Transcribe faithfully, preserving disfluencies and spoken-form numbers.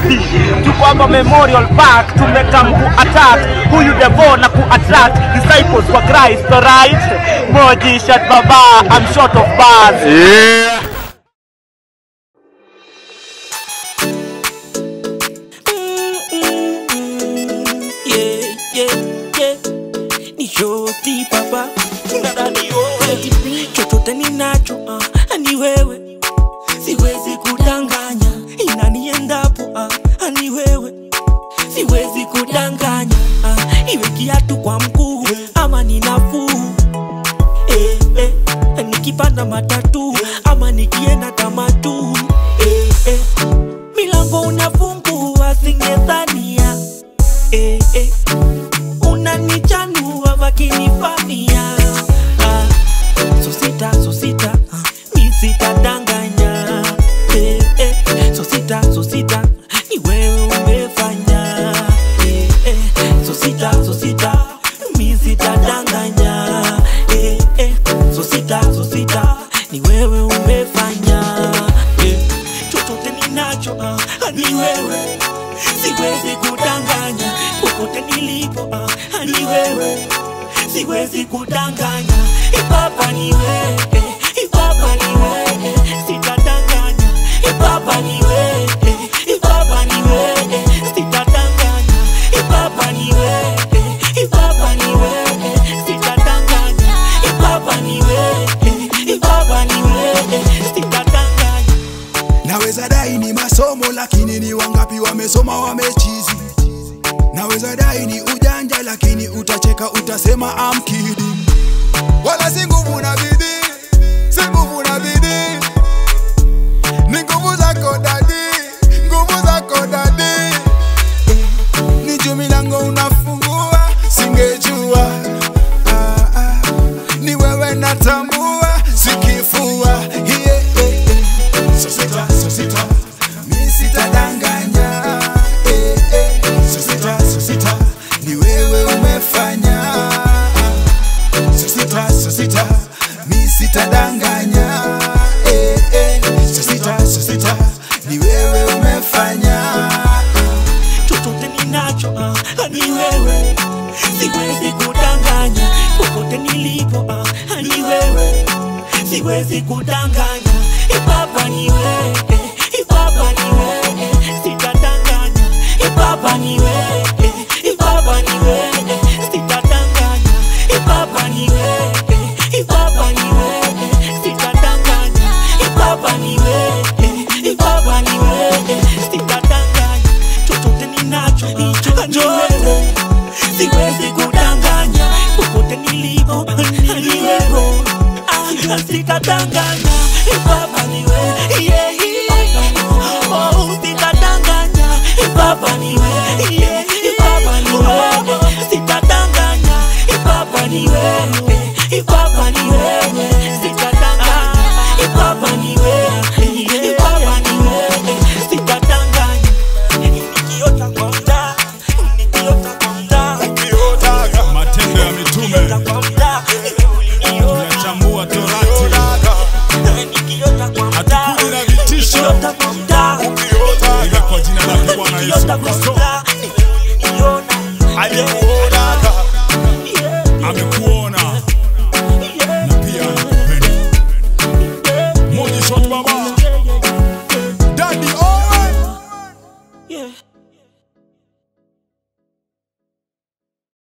easy. Tuko hapa Memorial Park, tumekam ku attack huyu devil na ku attract disciples wa Christ, right? Moji shot baba, I'm short of bars. Yeah. Shoti papa ndani wewe chochote ninacho uh, ani wewe siwezi kudanganya inaniendapo uh, ani wewe siwezi kudanganya uh, iwe kiatu kwa mguu ama ninafuu eh, eh, nikipanda matatu ama nikienda tamatu eh, eh, milango unafungua singedhania eh, eh, unanichanua wakinifania ah, so sita, so sita, ah, mi sitadanganya eh, eh, so sita, so sita, ni wewe umefanya eh, eh, so sita, so sita, mi sitadanganya eh, eh, so sita, so sita, ni wewe umefanya eh, chochote ninacho ah, ni wewe siwezi kudanganya popote nilipo ah, ni wewe siwezi kudanganya ipapa ni wewe ipapa ni wewe sitadanganya ipapa ni wewe ipapa ni wewe sitadanganya ipapa ni wewe ipapa ni wewe sitadanganya ipapa ni wewe ipapa ni wewe sitadanganya. Naweza dai ni masomo lakini ni wangapi wamesoma wamechizi. Naweza dai ni ujanja lakini utacheka utasema I'm kidding. Wala si nguvu na bidii, si nguvu na bidii, ni nguvu zako dadi, nguvu zako dadi. Ni juu milango unafungua singejua ah, ah. Ni wewe natambua sikifua yeah, yeah, yeah. So sita, so sita, mi sitadanganya eh, eh. So sita, so sita, ni wewe umefanya. So sita, so sita, mi sitadanganya eh, eh. So sita, so sita, ni wewe umefanya. Chochote ninacho ah, ni wewe siwezi kudanganya popote nilipo ah, ni wewe siwezi kudanganya ipapa ni wewe ipapa ni wewe sitadanganya ipapa ni wewe ipapa ni wewe sitadanganya ipapa ni wewe ipapa ni wewe sitadanganya ipapa ni wewe ipapa ni wewe sitadanganya chochote ninacho ni wewe siwezi kudanganya popote nilipo ni wewe sitadanganya ipapa ni wewe yeah, yeah. Oh sitadanganya ipapa ni wewe yeah, ipapa ni wewe sitadanganya ipapa ni wewe ipapa ni wewe sitadanganya ipapa ni wewe ipapa ni wewe sitadanganya nikiota kwa mtaa nikiota kwa mtaa Ukiota matendo ya mitume tunachambua torati hatukuli na vitisho ila kwa jina lake Bwana Yesu Kristo amekuona na pia anakupenda. Moji shot baba Daddy Owen. yeah.